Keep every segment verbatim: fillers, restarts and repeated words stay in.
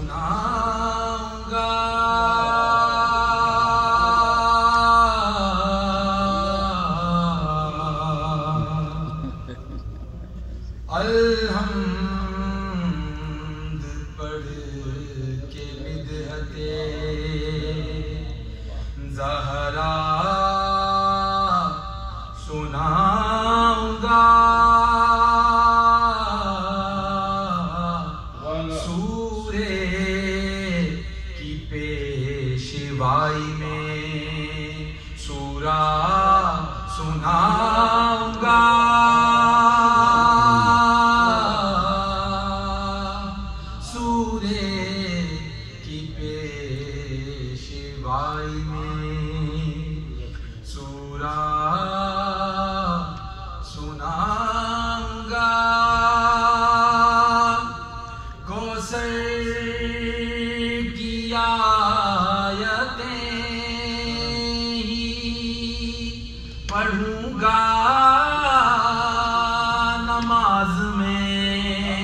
سناؤں گا الحمد پڑھ کے مدحت زہرا سناؤں گا سورے کی پیشوائی میں سورہ سناؤں گا سورے کی پیشوائی میں سورہ سناؤں گا کوثر کی آیتیں ہی پڑھوں گا نماز میں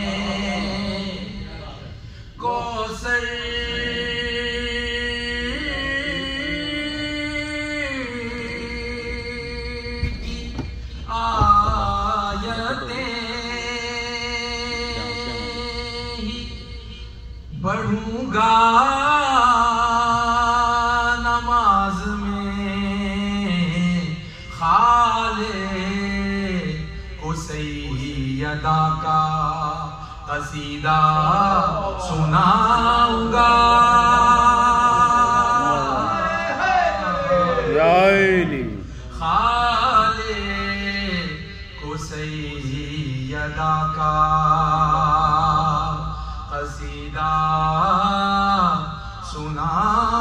کوثر کی آیتیں ہی پڑھوں گا نماز میں خالق کو سیدہ کا قصیدہ سناؤں گا خالق کو سیدہ کا قصیدہ سناؤں